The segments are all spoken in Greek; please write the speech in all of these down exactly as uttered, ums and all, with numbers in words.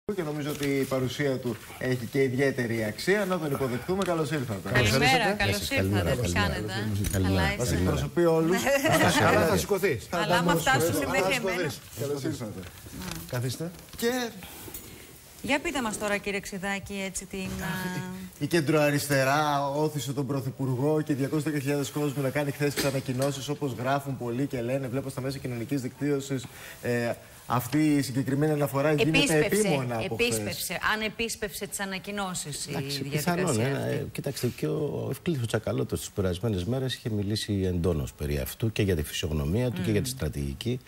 Και νομίζω ότι η παρουσία του έχει και ιδιαίτερη αξία. Να τον υποδεχτούμε. Καλώς ήρθατε. Καλημέρα, καλώς ήρθατε. Τι κάνετε? Μας εκπροσωπεί όλους. Αλλά θα σηκωθείς. Αλλά άμα φτάσουν μέχρι εμένα. Καλώς ήρθατε. Καθίστε. Και Για πείτε μας τώρα, κύριε Ξηδάκη, έτσι την... η κεντροαριστερά όθησε τον Πρωθυπουργό και διακόσιες δέκα χιλιάδες κόσμου να κάνει χθες τις ανακοινώσεις, όπως γράφουν πολλοί και λένε. Βλέπω στα μέσα κοινωνικής δικτύωσης ε, αυτή η συγκεκριμένη αναφορά γίνεται επίμονα από επίσπευσε, αν επίσπευσε τις ανακοινώσεις η διαδικασία πιθανόν, αυτή. Ε, κοιτάξτε, και ο Ευκλήθος Τσακαλώτος τις περασμένες μέρες είχε μιλήσει εντόνως περί αυτού και για τη φυσιογνωμία του mm. και για τη στρατηγική.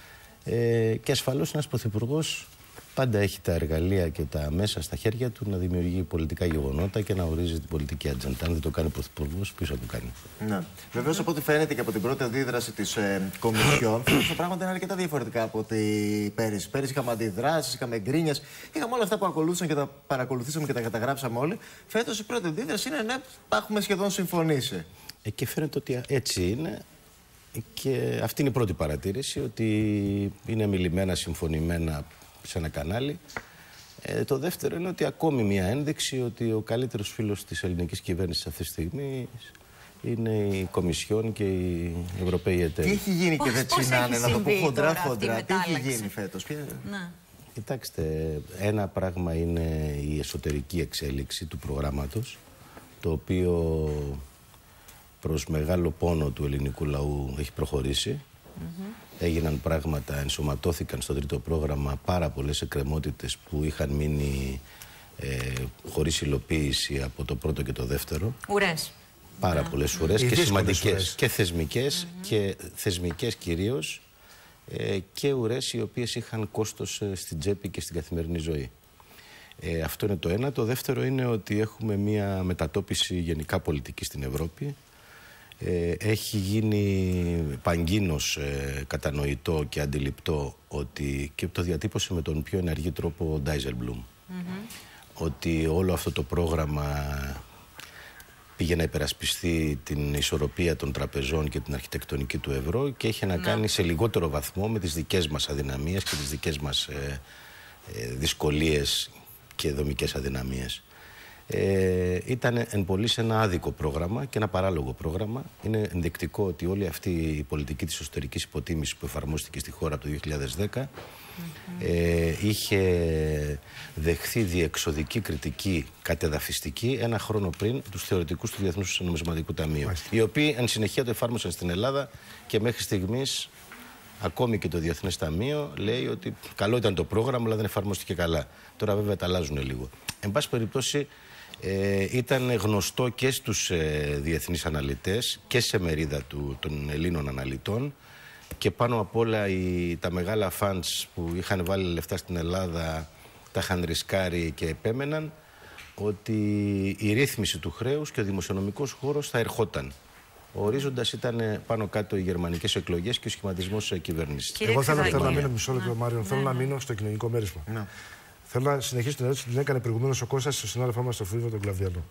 Ε, και ασφαλώς ένας πρωθυπουργός πάντα έχει τα εργαλεία και τα μέσα στα χέρια του να δημιουργεί πολιτικά γεγονότα και να ορίζει την πολιτική ατζέντα. Αν δεν το κάνει ο πρωθυπουργός, ποιος θα το κάνει? Ναι. Βεβαίως, από ό,τι φαίνεται και από την πρώτη αντίδραση της ε, Κομισιόν, τα πράγματα είναι αρκετά διαφορετικά από ό,τι πέρυσι. Πέρυσι είχαμε αντιδράσεις, είχαμε γκρίνιες, είχαμε όλα αυτά που ακολούθησαν και τα παρακολουθήσαμε και τα καταγράψαμε όλοι. Φέτος η πρώτη αντίδραση είναι ναι, έχουμε σχεδόν συμφωνήσει. Ε, και φαίνεται ότι έτσι είναι. Και αυτή είναι η πρώτη παρατήρηση, ότι είναι μιλημένα, συμφωνημένα σε ένα κανάλι. Ε, το δεύτερο είναι ότι ακόμη μια ένδειξη ότι ο καλύτερος φίλος της ελληνικής κυβέρνησης αυτή τη στιγμή είναι η Κομισιόν και οι Ευρωπαίοι εταίροι. Τι έχει γίνει και δεν τσινάνε, να το πω χοντρά χοντρά, τι έχει γίνει φέτος? Να. Κοιτάξτε, ένα πράγμα είναι η εσωτερική εξέλιξη του προγράμματος, το οποίο προς μεγάλο πόνο του ελληνικού λαού έχει προχωρήσει. Mm-hmm. Έγιναν πράγματα, ενσωματώθηκαν στο τρίτο πρόγραμμα πάρα πολλές εκκρεμότητες που είχαν μείνει ε, χωρίς υλοποίηση από το πρώτο και το δεύτερο. Ουρές. Πάρα yeah. πολλές ουρές mm. και σημαντικές ουρές. και θεσμικές mm-hmm. και θεσμικές κυρίως ε, και ουρές οι οποίες είχαν κόστος ε, στην τσέπη και στην καθημερινή ζωή. Ε, αυτό είναι το ένα. Το δεύτερο είναι ότι έχουμε μια μετατόπιση γενικά πολιτική στην Ευρώπη. Ε, έχει γίνει παγκίνως ε, κατανοητό και αντιληπτό ότι, και το διατύπωσε με τον πιο ενεργή τρόπο ο Ντάιζελμπλουμ, mm-hmm. ότι όλο αυτό το πρόγραμμα πήγε να υπερασπιστεί την ισορροπία των τραπεζών και την αρχιτεκτονική του ευρώ και είχε να mm-hmm. κάνει σε λιγότερο βαθμό με τις δικές μας αδυναμίες και τις δικές μας ε, ε, δυσκολίες και δομικές αδυναμίες. Ε, ήταν εν πολλοίς ένα άδικο πρόγραμμα και ένα παράλογο πρόγραμμα. Είναι ενδεικτικό ότι όλη αυτή η πολιτική της εσωτερικής υποτίμησης που εφαρμόστηκε στη χώρα από το δύο χιλιάδες δέκα mm-hmm. ε, είχε δεχθεί διεξοδική κριτική κατεδαφιστική ένα χρόνο πριν τους θεωρητικούς του Διεθνούς Νομισματικού Ταμείου, mm-hmm. οι οποίοι εν συνεχεία το εφάρμοσαν στην Ελλάδα και μέχρι στιγμής ακόμη και το Διεθνές Ταμείο λέει ότι καλό ήταν το πρόγραμμα, αλλά δεν εφαρμόστηκε καλά. Τώρα βέβαια τα αλλάζουν λίγο. Εν πάση περιπτώσει, Ε, ήταν γνωστό και στους ε, διεθνείς αναλυτές και σε μερίδα του, των Ελλήνων αναλυτών και πάνω απ' όλα οι, τα μεγάλα φαντς που είχαν βάλει λεφτά στην Ελλάδα τα είχαν ρισκάρει και επέμεναν ότι η ρύθμιση του χρέους και ο δημοσιονομικός χώρος θα ερχόταν. Ο ορίζοντας ήταν πάνω κάτω οι γερμανικές εκλογές και ο σχηματισμός της κυβέρνησης. Εγώ θέλω, θέλω να μείνω μισό λεπτό, Μάριο, ναι, θέλω ναι. να μείνω στο κοινωνικό μέρισμα. Ναι. Θέλω να συνεχίσω την ερώτηση που την έκανε προηγουμένως ο Κώστας στο συνάδελφό μας, στο Φίβο τον Κλαβδιανό.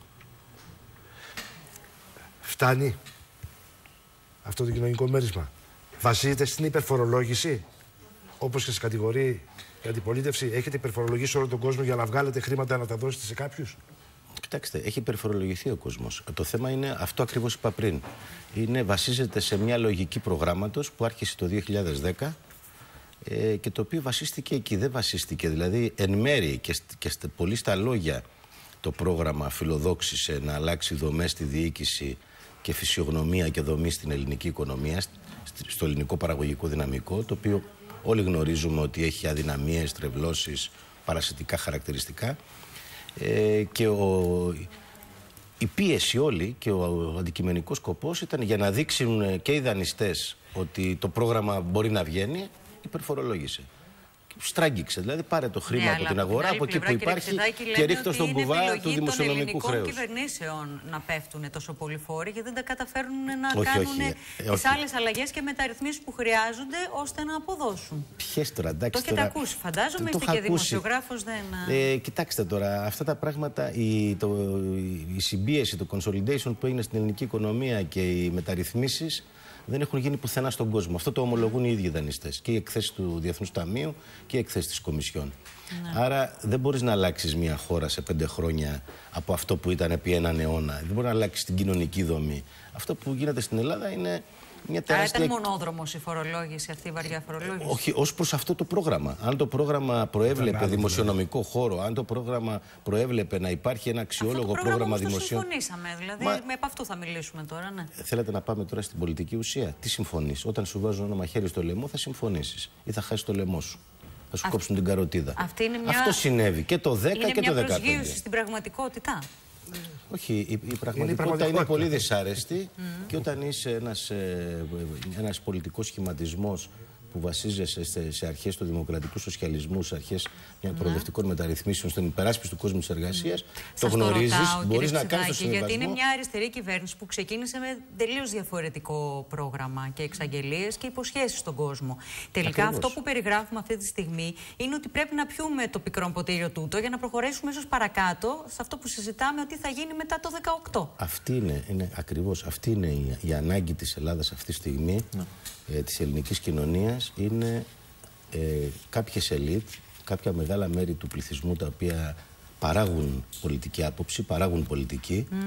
Φτάνει αυτό το κοινωνικό μέρισμα? Βασίζεται στην υπερφορολόγηση, όπως και σε κατηγορεί η αντιπολίτευση? Έχετε υπερφορολογήσει όλο τον κόσμο για να βγάλετε χρήματα να τα δώσετε σε κάποιους? Κοιτάξτε, έχει υπερφορολογηθεί ο κόσμος. Το θέμα είναι αυτό ακριβώς είπα πριν. Είναι, βασίζεται σε μια λογική προγράμματος που άρχισε το δύο χιλιάδες δέκα. Ε, και το οποίο βασίστηκε εκεί, δεν βασίστηκε. Δηλαδή, εν μέρει και, και στε, πολύ στα λόγια το πρόγραμμα φιλοδόξησε να αλλάξει δομές στη διοίκηση και φυσιογνωμία και δομή στην ελληνική οικονομία, στο ελληνικό παραγωγικό δυναμικό, το οποίο όλοι γνωρίζουμε ότι έχει αδυναμίες, τρευλώσεις, παρασιτικά χαρακτηριστικά. Ε, και ο, η πίεση όλη και ο αντικειμενικός σκοπός ήταν για να δείξουν και οι δανειστές ότι το πρόγραμμα μπορεί να βγαίνει, υπερφορολόγησε. Στράγγιξε. Δηλαδή, πάρε το χρήμα ναι, από την αγορά, από εκεί που υπάρχει, και ρίχτω στον κουβά του δημοσιονομικού χρέους. Είναι επιλογή των κυβερνήσεων να πέφτουν τόσο πολλοί φόροι, γιατί δεν τα καταφέρουν να όχι, κάνουν τις άλλες αλλαγές και μεταρρυθμίσεις που χρειάζονται ώστε να αποδώσουν. Ποιες τώρα, εντάξει. Το έχετε ακούσει, φαντάζομαι, είστε και δημοσιογράφος. Δεν... Ε, κοιτάξτε τώρα, αυτά τα πράγματα, η, το, η συμπίεση, το consolidation που έγινε στην ελληνική οικονομία και οι μεταρρυθμίσεις δεν έχουν γίνει πουθενά στον κόσμο. Αυτό το ομολογούν οι ίδιοι δανειστές. Και οι εκθέσεις του Διεθνούς Ταμείου και οι εκθέσεις της Κομισιόν. Ναι. Άρα δεν μπορείς να αλλάξεις μια χώρα σε πέντε χρόνια από αυτό που ήταν επί έναν αιώνα. Δεν μπορεί να αλλάξεις την κοινωνική δομή. Αυτό που γίνεται στην Ελλάδα είναι μια τεράστια. Άρα ήταν μονόδρομος η φορολόγηση, αυτή η βαριά φορολόγηση. Όχι, ως προς αυτό το πρόγραμμα. Αν το πρόγραμμα προέβλεπε δημοσιονομικό χώρο, αν το πρόγραμμα προέβλεπε να υπάρχει ένα αξιόλογο αυτό πρόγραμμα δημοσίων. Συμφωνήσαμε, δηλαδή Μα... με από αυτό θα μιλήσουμε τώρα, ναι. Θέλετε να πάμε τώρα στην πολιτική ουσία. Τι συμφωνείς? Όταν σου βάζουν ένα μαχαίρι στο λαιμό, θα συμφωνήσεις ή θα χάσεις το λαιμό σου. Θα σου Α... κόψουν την καροτίδα. Μια... Αυτό συνέβη και το δέκα είναι και το δεκαπέντε. Είναι μια προσγείωση στην πραγματικότητα. Όχι, η, η, πραγματικότητα είναι, η πραγματικότητα είναι πολύ δυσάρεστη mm. και όταν είσαι ένας, ε, ένας πολιτικός σχηματισμός που βασίζεσαι σε, σε αρχές του δημοκρατικού σοσιαλισμού, σε αρχές μια προοδευτικών μεταρρυθμίσεων, στην υπεράσπιση του κόσμου της εργασίας, mm. το γνωρίζεις, μπορείς να κάνεις το συμβιβασμό. Γιατί είναι μια αριστερή κυβέρνηση που ξεκίνησε με τελείως διαφορετικό πρόγραμμα και εξαγγελίες και υποσχέσεις στον κόσμο. Τελικά Ακριβώς. αυτό που περιγράφουμε αυτή τη στιγμή είναι ότι πρέπει να πιούμε το πικρό ποτήρι τούτο για να προχωρήσουμε ίσως παρακάτω σε αυτό που συζητάμε ότι θα γίνει μετά το δεκαοκτώ. Αυτή είναι, είναι ακριβώς, αυτή είναι η, η ανάγκη της Ελλάδας αυτή τη στιγμή. Mm. Ε, της ελληνικής κοινωνίας είναι ε, κάποιες ελίτ, κάποια μεγάλα μέρη του πληθυσμού τα οποία παράγουν πολιτική άποψη, παράγουν πολιτική, mm.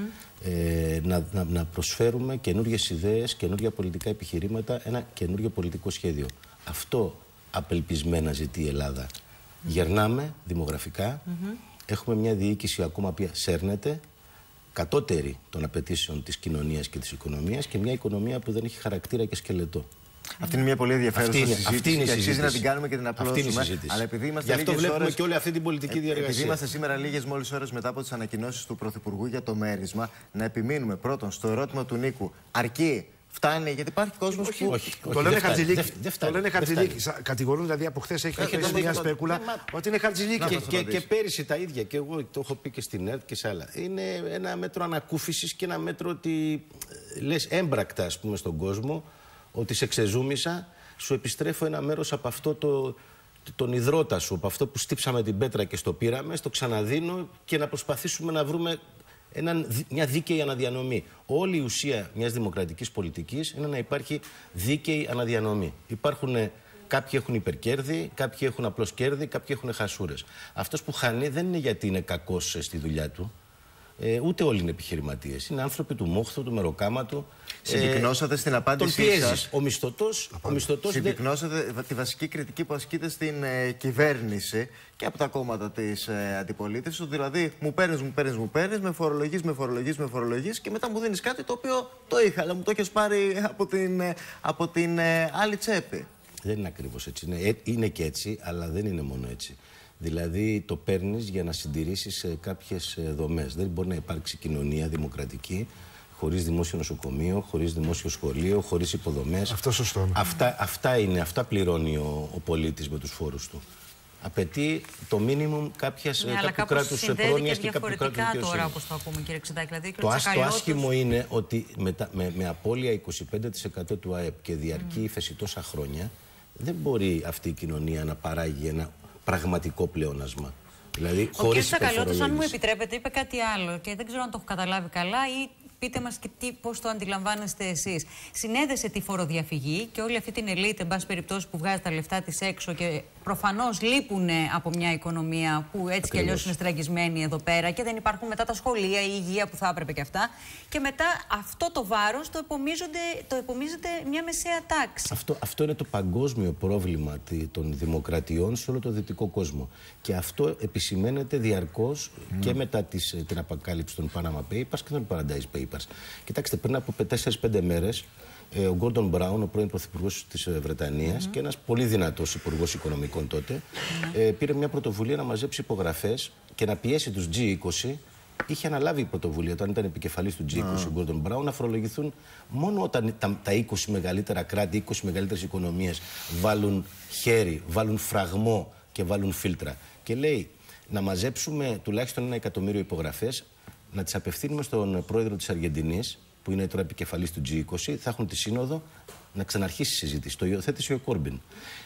ε, να, να, να προσφέρουμε καινούριες ιδέες, καινούργια πολιτικά επιχειρήματα, ένα καινούργιο πολιτικό σχέδιο. Αυτό απελπισμένα ζητεί η Ελλάδα. Mm. Γερνάμε δημογραφικά, mm-hmm. έχουμε μια διοίκηση ακόμα που σέρνεται, κατώτερη των απαιτήσεων της κοινωνίας και της οικονομίας και μια οικονομία που δεν έχει χαρακτήρα και σκελετό. Αυτή είναι μια πολύ ενδιαφέρουσα αυτή είναι, συζήτηση. Αυτή είναι και αξίζει συζήτηση. να την κάνουμε και την απλώσουμε. Αλλά επειδή είμαστε Γι' αυτό βλέπουμε ώρες, και όλη αυτή την πολιτική διαργασία. Επειδή είμαστε σήμερα λίγες μόλις ώρες μετά από τις ανακοινώσεις του Πρωθυπουργού για το μέρισμα, να επιμείνουμε πρώτον στο ερώτημα του Νίκου. Αρκεί, φτάνει, γιατί υπάρχει κόσμος που. Όχι, το λένε Χατζηλίκη. Το λένε Χατζηλίκη. Κατηγορούν δηλαδή από χθες έχει χτυπήσει μια σπέκουλα ότι είναι Χατζηλίκη. Και πέρυσι τα ίδια. Και εγώ το έχω πει και στην ΕΡΤ και σε άλλα. Είναι ένα μέτρο ανακούφισης και ένα μέτρο ότι λες έμπρακτα, ας πούμε, στον κόσμο ότι σε ξεζούμισα. Σου επιστρέφω ένα μέρος από αυτό το, τον υδρότα σου, από αυτό που στύψαμε την πέτρα και στο πήραμε, στο ξαναδίνω και να προσπαθήσουμε να βρούμε έναν, μια δίκαιη αναδιανομή. Όλη η ουσία μιας δημοκρατικής πολιτικής είναι να υπάρχει δίκαιη αναδιανομή. Υπάρχουν, κάποιοι έχουν υπερκέρδη, κάποιοι έχουν απλώς κέρδη, κάποιοι έχουν χασούρες. Αυτός που χάνει δεν είναι γιατί είναι κακός στη δουλειά του. Ε, ούτε όλοι είναι επιχειρηματίες. Είναι άνθρωποι του μόχθου, του μεροκάματου. Συμπυκνώσατε ε, στην απάντησή σας. Ο μισθωτός. Ο μισθωτός Συμπυκνώσατε δε... τη βασική κριτική που ασκείται στην ε, κυβέρνηση και από τα κόμματα της ε, αντιπολίτευσης. Δηλαδή, μου παίρνεις, μου παίρνεις, μου παίρνεις, με φορολογείς, με φορολογείς, με φορολογείς και μετά μου δίνεις κάτι το οποίο το είχα, αλλά μου το έχεις πάρει από την, ε, από την ε, άλλη τσέπη. Δεν είναι ακριβώς έτσι. Είναι, είναι και έτσι, αλλά δεν είναι μόνο έτσι. Δηλαδή το παίρνεις για να συντηρήσεις κάποιες δομές. Δεν μπορεί να υπάρξει κοινωνία δημοκρατική χωρίς δημόσιο νοσοκομείο, χωρίς δημόσιο σχολείο, χωρίς υποδομές. Αυτό σωστό. Αυτά, αυτά είναι, αυτά πληρώνει ο, ο πολίτης με τους φόρους του. Απαιτεί το μίνιμουμ κάποιας, ναι, κάποιου κράτους πρόνοιας και κάποιου κράτους δικαιοσύνης. Τώρα, όπως το ακούμε, κύριε Ξηδάκη. Δηλαδή, το, άσ, το άσχημο είναι ότι με, με, με απώλεια είκοσι πέντε τοις εκατό του ΑΕΠ και διαρκή mm. ύφεση τόσα χρόνια, δεν μπορεί αυτή η κοινωνία να παράγει ένα πραγματικό πλεόνασμα. Δηλαδή, ο κ. Τσακαλώτος, αν μου επιτρέπετε, είπε κάτι άλλο και δεν ξέρω αν το έχω καταλάβει καλά ή πείτε μας και τι, πώς το αντιλαμβάνεστε εσείς. Συνέδεσε τη φοροδιαφυγή και όλη αυτή την ελίτ, εν πάση περιπτώσει, που βγάζει τα λεφτά της έξω και προφανώς λείπουν από μια οικονομία που έτσι κι αλλιώς είναι στραγγισμένη εδώ πέρα και δεν υπάρχουν μετά τα σχολεία, η υγεία που θα έπρεπε και αυτά. Και μετά αυτό το βάρος το, το επομίζεται μια μεσαία τάξη. Αυτό, αυτό είναι το παγκόσμιο πρόβλημα των δημοκρατιών σε όλο το δυτικό κόσμο. Και αυτό επισημαίνεται διαρκώς mm. και μετά τις, την αποκάλυψη των Panama Papers και των Paradise Papers. Κοιτάξτε, πριν από τέσσερις πέντε μέρες, ε, ο Γκόρντον Μπράουν, ο πρώην πρωθυπουργός της Βρετανίας mm-hmm. και ένας πολύ δυνατός υπουργός οικονομικών τότε, mm-hmm. ε, πήρε μια πρωτοβουλία να μαζέψει υπογραφές και να πιέσει τους τζι είκοσι. Είχε αναλάβει η πρωτοβουλία, όταν ήταν επικεφαλής του τζι είκοσι, mm. ο Γκόρντον Μπράουν, να φορολογηθούν μόνο όταν τα, τα είκοσι μεγαλύτερα κράτη, είκοσι μεγαλύτερες οικονομίες βάλουν χέρι, βάλουν φραγμό και βάλουν φίλτρα. Και λέει να μαζέψουμε τουλάχιστον ένα εκατομμύριο υπογραφές, να τις απευθύνουμε στον πρόεδρο της Αργεντινής, που είναι τώρα επικεφαλής του τζι είκοσι, θα έχουν τη σύνοδο να ξαναρχίσει η συζήτηση. Το υιοθέτησε ο Κόρμπιν.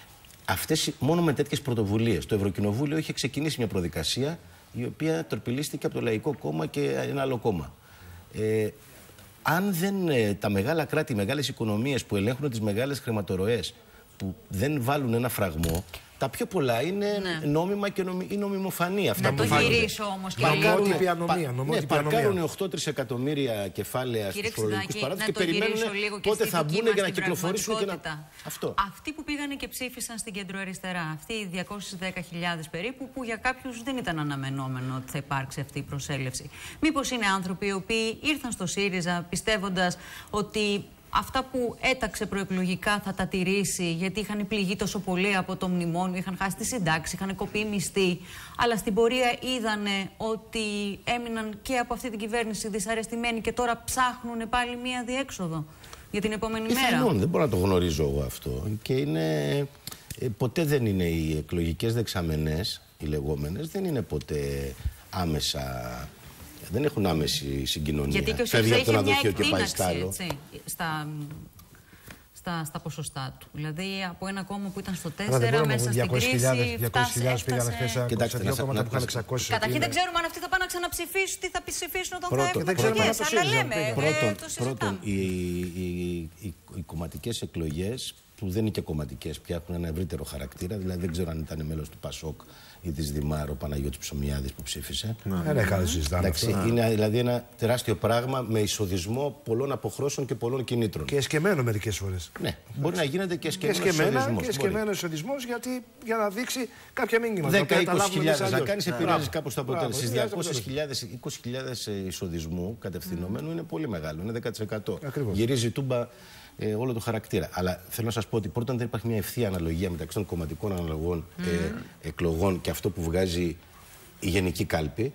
Αυτές, μόνο με τέτοιες πρωτοβουλίες. Το Ευρωκοινοβούλιο είχε ξεκινήσει μια προδικασία η οποία τορπιλίστηκε από το Λαϊκό Κόμμα και ένα άλλο κόμμα. Ε, αν δεν ε, τα μεγάλα κράτη, οι μεγάλες οικονομίες που ελέγχουν τις μεγάλες χρηματορροές, που δεν βάλουν ένα φραγμό, τα πιο πολλά είναι ναι. νόμιμα και νομι, η νομιμοφανή. Αυτά να που το γυρίσω όμως και λίγο. Ναι, παρκάρουν οκτώ τρισεκατομμύρια κεφάλαια στους φορολογικούς παράδεισους και περιμένουν πότε θα μπουν για να κυκλοφορήσουν και να... Αυτό. Αυτοί που πήγανε και ψήφισαν στην κεντροαριστερά, αυτοί οι διακόσιες δέκα χιλιάδες περίπου, που για κάποιους δεν ήταν αναμενόμενο ότι θα υπάρξει αυτή η προσέλευση. Μήπως είναι άνθρωποι οι οποίοι ήρθαν στο ΣΥΡΙΖΑ πιστεύοντας ότι αυτά που έταξε προεκλογικά θα τα τηρήσει, γιατί είχαν πληγεί τόσο πολύ από το μνημόνιο, είχαν χάσει τη συντάξη, είχαν κοπεί μισθοί. Αλλά στην πορεία είδανε ότι έμειναν και από αυτή την κυβέρνηση δυσαρεστημένοι και τώρα ψάχνουν πάλι μία διέξοδο για την επόμενη Πιθανόν, μέρα. δεν μπορώ να το γνωρίζω εγώ αυτό. Και είναι, ε, ποτέ δεν είναι οι εκλογικές δεξαμενές, οι λεγόμενες, δεν είναι ποτέ άμεσα. Δεν έχουν άμεση συγκοινωνία. Γιατί και ο ΣΥΡΙΖΑ είχε μια εκτείναξη, έτσι, στα, στα, στα ποσοστά του. Δηλαδή από ένα κόμμα που ήταν στο τέσσερα μέσα στην κρίση διακόσιες χιλιάδες πήγαν χθες. Κοιτάξτε, δύο κόμματα που είχαν εξακόσιες. Καταρχήν δεν ξέρουμε αν αυτοί θα πάνε να ξαναψηφίσουν, τι θα ψηφίσουν όταν θα έχουν εκλογές. Αλλά λέμε, πρώτον, το συζητάμε. οι, οι, οι, οι κομματικές εκλογές, που δεν είναι και κομματικές, πια έχουν ένα ευρύτερο χαρακτήρα. Δηλαδή δεν ξέρω αν ήταν μέλος του ΠΑΣΟΚ ή της Δημάρ, ο Παναγιώτης Ψωμιάδης που ψήφισε. Δεν είναι καλό συζητάμε. Είναι δηλαδή ένα τεράστιο πράγμα με εισοδισμό πολλών αποχρώσεων και πολλών κινήτρων. Και εσκεμμένο μερικές φορές. Ναι, μπορεί να γίνεται και εσκεμμένο εισοδισμός. Και εσκεμμένο εισοδισμός γιατί για να δείξει κάποια μήνυμα. δέκα με είκοσι χιλιάδες να κάνει επηρεάζει κάπως το αποτέλεσμα. Στις διακόσιες χιλιάδες, είκοσι χιλιάδες εισοδισμού κατευθυνόμενου είναι πολύ μεγάλο. Είναι δέκα τοις εκατό. Γυρίζει τούμπα. Ε, όλο το χαρακτήρα. Αλλά θέλω να σας πω ότι πρώτον δεν υπάρχει μια ευθεία αναλογία μεταξύ των κομματικών αναλογών mm. ε, εκλογών και αυτό που βγάζει η γενική κάλπη.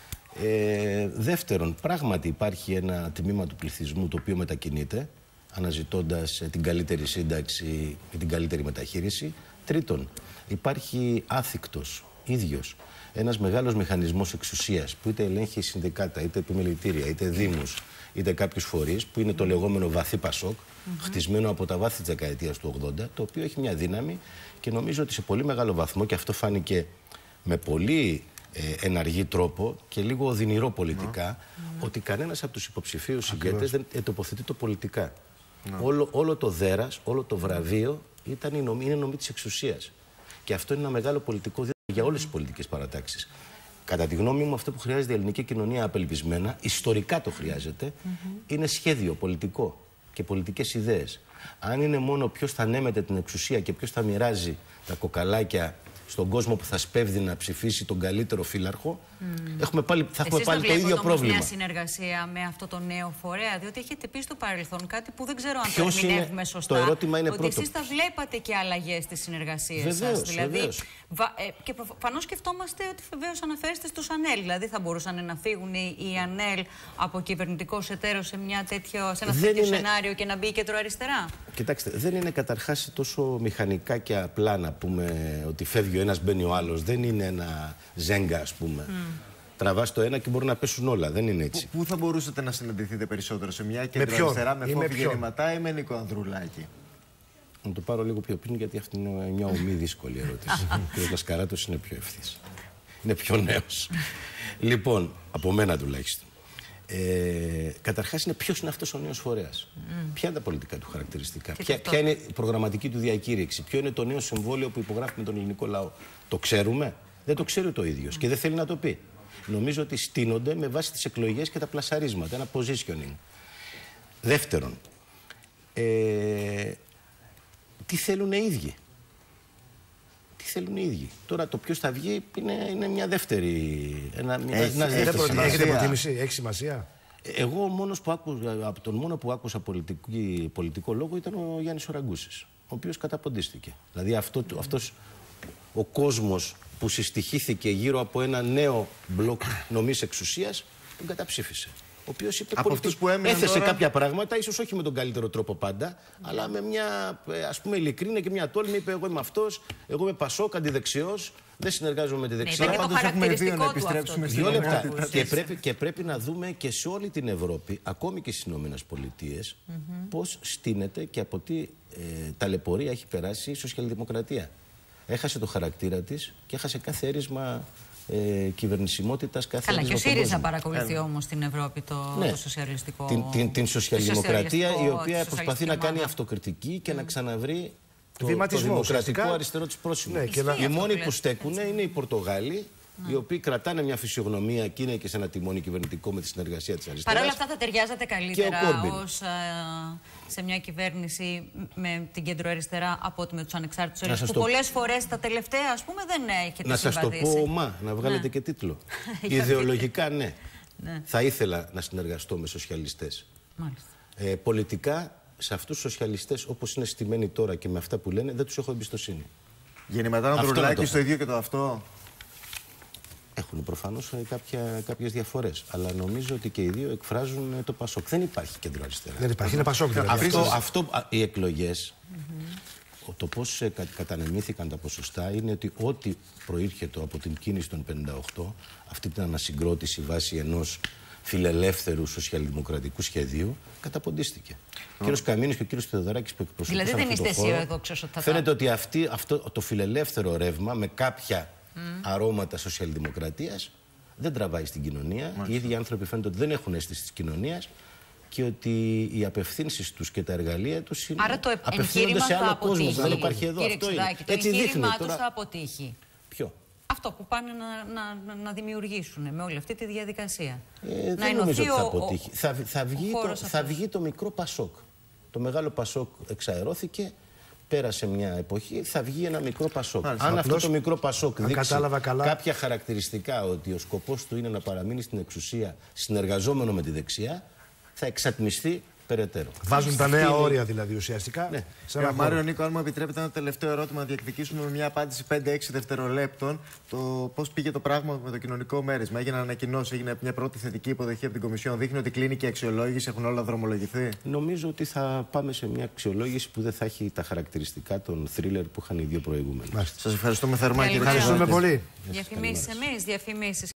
Ε, δεύτερον, πράγματι υπάρχει ένα τμήμα του πληθυσμού το οποίο μετακινείται, αναζητώντας ε, την καλύτερη σύνταξη και την καλύτερη μεταχείριση. Τρίτον, υπάρχει άθικτος, ίδιος, ένας μεγάλος μηχανισμός εξουσίας που είτε ελέγχει συνδικάτα, είτε επιμελητήρια, είτε δήμους, είτε κάποιους φορείς, που είναι το λεγόμενο βαθύ ΠΑΣΟΚ, mm-hmm. χτισμένο από τα βάθη της δεκαετίας του ογδόντα, το οποίο έχει μια δύναμη και νομίζω ότι σε πολύ μεγάλο βαθμό, και αυτό φάνηκε με πολύ ε, εναργή τρόπο και λίγο οδυνηρό πολιτικά, mm-hmm. ότι κανένας από τους υποψηφίους ηγέτες δεν ε, τοποθετεί το πολιτικά. Mm-hmm. Όλο, όλο το δέρας, όλο το βραβείο ήταν η νομή, είναι νομή της εξουσίας. Και αυτό είναι ένα μεγάλο πολιτικό δίδαγμα για όλες τις πολιτικές παρατάξεις. Κατά τη γνώμη μου, αυτό που χρειάζεται η ελληνική κοινωνία απελπισμένα, ιστορικά το χρειάζεται, mm-hmm. είναι σχέδιο πολιτικό και πολιτικές ιδέες. Αν είναι μόνο ποιος θα ανέμεται την εξουσία και ποιος θα μοιράζει τα κοκαλάκια στον κόσμο που θα σπέβδει να ψηφίσει τον καλύτερο φύλαρχο, mm. έχουμε πάλι, θα έχουμε πάλι το ίδιο πρόβλημα. Μια συνεργασία με αυτό το νέο φορέα, διότι έχετε πει στο παρελθόν κάτι που δεν ξέρω αν το ερμηνεύουμε σωστά. Το ερώτημα είναι ότι πρώτο. Εσείς θα βλέπατε και αλλαγές στις συνεργασίες σας. Δηλαδή, βα, ε, και προφανώς σκεφτόμαστε ότι βεβαίως αναφέρεστε στους ΑΝΕΛ. Δηλαδή, θα μπορούσαν να φύγουν οι, οι ΑΝΕΛ από κυβερνητικός εταίρος σε, μια τέτοιο, σε ένα δεν τέτοιο είναι... σενάριο και να μπει η κεντροαριστερά. Κοιτάξτε, δεν είναι καταρχάς τόσο μηχανικά και απλά να πούμε ότι φεύγει ο ένας, μπαίνει ο άλλος. Δεν είναι ένα ζέγγα, ας πούμε. Mm. Τραβάς το ένα και μπορεί να πέσουν όλα. Δεν είναι έτσι. Πού θα μπορούσατε να συναντηθείτε περισσότερο, σε μια κεντροαριστερά με, με Φόβη Γεννηματά ή με Νίκο Ανδρουλάκη? Να το πάρω λίγο πιο πριν, γιατί αυτή είναι μια ομή δύσκολη ερώτηση. Ο Κασκαράτος είναι πιο ευθύς. Είναι πιο νέος. Λοιπόν, από μένα τουλάχιστον. Ε, καταρχάς είναι ποιος είναι αυτός ο νέος φορέας. Mm. Ποια είναι τα πολιτικά του χαρακτηριστικά. Ποια, ποια είναι η προγραμματική του διακήρυξη. Ποιο είναι το νέο συμβόλαιο που υπογράφει με τον ελληνικό λαό. Το ξέρουμε? Δεν το ξέρει το ίδιος mm. και δεν θέλει να το πει. Νομίζω ότι στείνονται με βάση τις εκλογές και τα πλασαρίσματα. Ένα positioning. Δεύτερον, ε, τι θέλουν οι ίδιοι. Τι θέλουν οι ίδιοι. Τώρα το ποιος θα βγει είναι, είναι μια δεύτερη. Ένα, μια, έχει, ένα έχει, έχετε προτίμηση, έχει σημασία. Εγώ μόνος που άκουσα, από τον μόνο που άκουσα πολιτική, πολιτικό λόγο ήταν ο Γιάννης Οραγκούσης, ο οποίος καταποντίστηκε. Δηλαδή αυτό, αυτός ο κόσμος που συστοιχήθηκε γύρω από ένα νέο μπλοκ νομής εξουσίας, τον καταψήφισε. Ο οποίος είπε πολιτικ... έθεσε τώρα... κάποια πράγματα, ίσως όχι με τον καλύτερο τρόπο πάντα, mm. αλλά με μια ας πούμε ειλικρίνεια και μια τόλμη. Είπε: εγώ είμαι αυτός, εγώ είμαι Πασόκ, αντιδεξιός, δεν συνεργάζομαι με τη δεξιά. Ναι, πάντως έχουμε δύο να επιστρέψουμε στην Ελλάδα. Και πρέπει, και πρέπει να δούμε και σε όλη την Ευρώπη, ακόμη και στις Ηνωμένες Πολιτείες, mm -hmm. πώς στείνεται και από τι ε, ταλαιπωρία έχει περάσει η σοσιαλδημοκρατία. Έχασε το χαρακτήρα της και έχασε κάθε έρισμα ε, κυβερνησιμότητας κάθε Καλά, και ο ΣΥΡΙΖΑ παρακολουθεί Ε, όμως στην Ευρώπη το, ναι. το σοσιαλιστικό. Την, την, την σοσιαλδημοκρατία, η οποία προσπαθεί να κάνει ομάδα. αυτοκριτική και mm. να ξαναβρει το, το Βηματισμό, δημοκρατικό ουσιαστικά. αριστερό της πρόσημο. Ναι, και να- Οι μόνοι που που στέκουν είναι οι Πορτογάλοι, Ναι. οι οποίοι κρατάνε μια φυσιογνωμία και είναι και σε ένα τιμόνι κυβερνητικό με τη συνεργασία της αριστεράς. Παρ' όλα αυτά θα ταιριάζατε καλύτερα Κόρμπιν. ως, ε, σε μια κυβέρνηση με την κεντροαριστερά από ότι με τους ανεξάρτητους Να Έλληνες, σας που το- πολλές φορές τα τελευταία, ας πούμε, δεν έχετε Να σας το συμβαδίσει. πω, μα, να βγάλετε Ναι. και τίτλο. Για Ιδεολογικά, ναι. Ναι. Θα ήθελα να συνεργαστώ με σοσιαλιστές. Μάλιστα. Ε, πολιτικά, σε αυτούς τους σοσιαλιστές, όπως είναι στημένοι τώρα και με αυτά που λένε, δεν τους έχω εμπιστοσύνη. Γεννηματά Αυτό να το Ανδρουλάκη στο πω. ίδιο και το αυτό. Έχουν προφανώς ε, κάποια, κάποιες διαφορές. Αλλά νομίζω ότι και οι δύο εκφράζουν ε, το Πασόκ. Δεν υπάρχει κέντρο αριστερά. Δεν υπάρχει, είναι Πασόκ δηλαδή. Αυτό, Αυτό- αυτό, α, οι εκλογές, mm-hmm. το πώς ε, κα, κατανεμήθηκαν τα ποσοστά είναι ότι ό,τι προήρχεται από την κίνηση των πενήντα οκτώ, αυτή την ανασυγκρότηση βάσει ενός φιλελεύθερου σοσιαλδημοκρατικού σχεδίου, καταποντίστηκε. Ο κ. Καμίνης και ο κ. Θεοδωράκης που εκπροσωπούσαν Δηλαδή δεν αυτό το είστε χώρο, αισιόδοξος ότι θα φαίνεται τα- ότι αυτή, αυτό, το φιλελεύθερο ρεύμα με κάποια mm. αρώματα σοσιαλδημοκρατίας δεν τραβάει στην κοινωνία. Μάλιστα. Οι ίδιοι άνθρωποι φαίνεται ότι δεν έχουν αίσθηση της κοινωνίας και ότι οι απευθύνσεις τους και τα εργαλεία τους είναι Άρα το απευθύνονται εγχείρημα σε θα άλλο κόσμο που δεν αποτύχει. υπάρχει εδώ. Κύριε Αυτό είναι. Ξηδάκη, το Έτσι δείχνει εγχείρημά τους τώρα. θα αποτύχει. Ποιο? Αυτό που πάνε να, να, να δημιουργήσουν με όλη αυτή τη διαδικασία. Ε, να δεν νομίζω ότι θα ο- αποτύχει. ο- Θα, θα, βγει ο το, χώρος θα αυτός. βγει το μικρό Πασόκ. Το μεγάλο Πασόκ εξαερώθηκε, πέρασε μια εποχή, θα βγει ένα μικρό Πασόκ. Μάλιστα. Αν Απλώς, αυτό το μικρό Πασόκ αν δείξει κατάλαβα καλά- κάποια χαρακτηριστικά ότι ο σκοπός του είναι να παραμείνει στην εξουσία συνεργαζόμενο με τη δεξιά, θα εξατμιστεί περαιτέρω. Βάζουν τα Αυτή νέα είναι- όρια δηλαδή ουσιαστικά. Ναι. Σε ένα Ε, Μάριο χώρο. Νίκο, αν μου επιτρέπετε ένα τελευταίο ερώτημα να διεκδικήσουμε με μια απάντηση πέντε έξι δευτερολέπτων. Το πώς πήγε το πράγμα με το κοινωνικό μέρισμα. Έγιναν ανακοινώσεις, έγινε μια πρώτη θετική υποδοχή από την Κομισιόν. Δείχνει ότι κλείνει και η αξιολόγηση, έχουν όλα δρομολογηθεί. Νομίζω ότι θα πάμε σε μια αξιολόγηση που δεν θα έχει τα χαρακτηριστικά των θρίλερ που είχαν οι δύο προηγούμενοι. Μάλιστα. Σας ευχαριστούμε θερμά, κύριε Καλημέρα. Ξηδάκη. Ευχαριστούμε πολύ. Διαφημίσεις εμείς, διαφημίσεις.